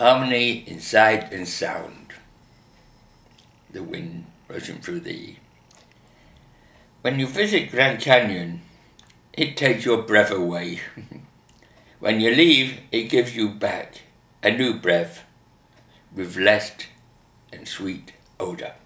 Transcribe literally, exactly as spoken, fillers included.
harmony in sight and sound. The wind rushing through the... When you visit Grand Canyon, it takes your breath away. When you leave, it gives you back a new breath with less and sweet odor.